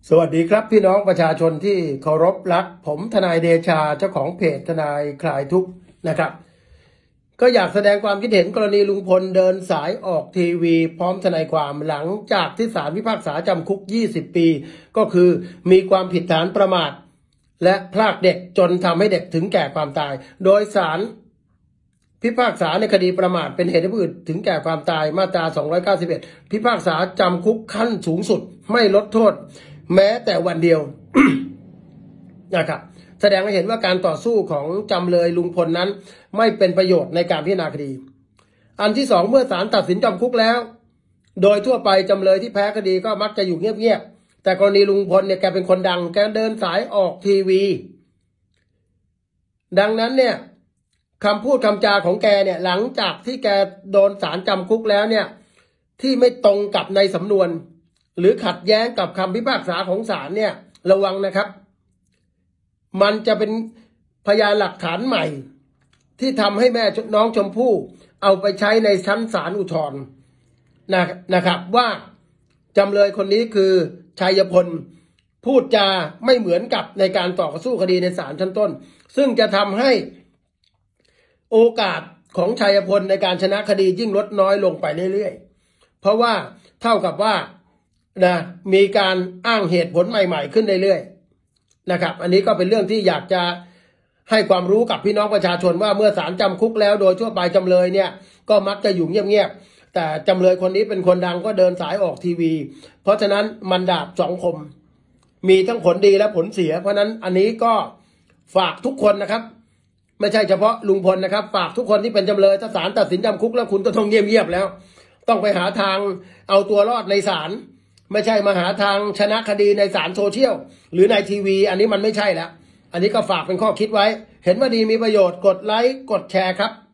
สวัสดีครับพี่น้องประชาชนที่เคารพรักผมทนายเดชาเจ้าของเพจทนายคลายทุกข์นะครับก็อยากแสดงความคิดเห็นกรณีลุงพลเดินสายออกทีวีพร้อมทนายความหลังจากที่ศาลพิพากษาจำคุก20 ปีก็คือมีความผิดฐานประมาทและพรากเด็กจนทำให้เด็กถึงแก่ความตายโดยศาลพิพากษาในคดีประมาทเป็นเหตุให้ผู้อื่นถึงแก่ความตายมาตรา291พิพากษาจำคุกขั้นสูงสุดไม่ลดโทษแม้แต่วันเดียว นะครับแสดงให้เห็นว่าการต่อสู้ของจำเลยลุงพลนั้นไม่เป็นประโยชน์ในการพิจารณาคดีอันที่สองเมื่อศาลตัดสินจำคุกแล้วโดยทั่วไปจำเลยที่แพ้คดีก็มักจะอยู่เงียบๆแต่กรณีลุงพลเนี่ยแกเป็นคนดังแกเดินสายออกทีวีดังนั้นเนี่ยคำพูดคำจาของแกเนี่ยหลังจากที่แกโดนศาลจำคุกแล้วเนี่ยที่ไม่ตรงกับในสำนวนหรือขัดแย้งกับคำพิพากษาของศาลเนี่ยระวังนะครับมันจะเป็นพยานหลักฐานใหม่ที่ทำให้แม่น้องชมพู่เอาไปใช้ในชั้นศาลอุทธรณ์นะครับว่าจำเลยคนนี้คือชัยพลพูดจาไม่เหมือนกับในการต่อสู้คดีในศาลชั้นต้นซึ่งจะทำให้โอกาสของชัยพลในการชนะคดียิ่งลดน้อยลงไปเรื่อยๆเพราะว่าเท่ากับว่ามีการอ้างเหตุผลใหม่ๆขึ้นเรื่อยๆนะครับอันนี้ก็เป็นเรื่องที่อยากจะให้ความรู้กับพี่น้องประชาชนว่าเมื่อศาลจำคุกแล้วโดยทั่วไปจำเลยเนี่ยก็มักจะอยู่เงียบๆแต่จำเลยคนนี้เป็นคนดังก็เดินสายออกทีวีเพราะฉะนั้นมันดาบสองคมมีทั้งผลดีและผลเสียเพราะนั้นอันนี้ก็ฝากทุกคนนะครับไม่ใช่เฉพาะลุงพลนะครับฝากทุกคนที่เป็นจำเลยถ้าศาลตัดสินจำคุกแล้วคุณก็ต้องเงียบๆแล้วต้องไปหาทางเอาตัวรอดในศาลไม่ใช่มาหาทางชนะคดีในศาลโซเชียลหรือในทีวีอันนี้มันไม่ใช่แล้วอันนี้ก็ฝากเป็นข้อคิดไว้เห็นว่าดีมีประโยชน์กดไลค์กดแชร์ครับ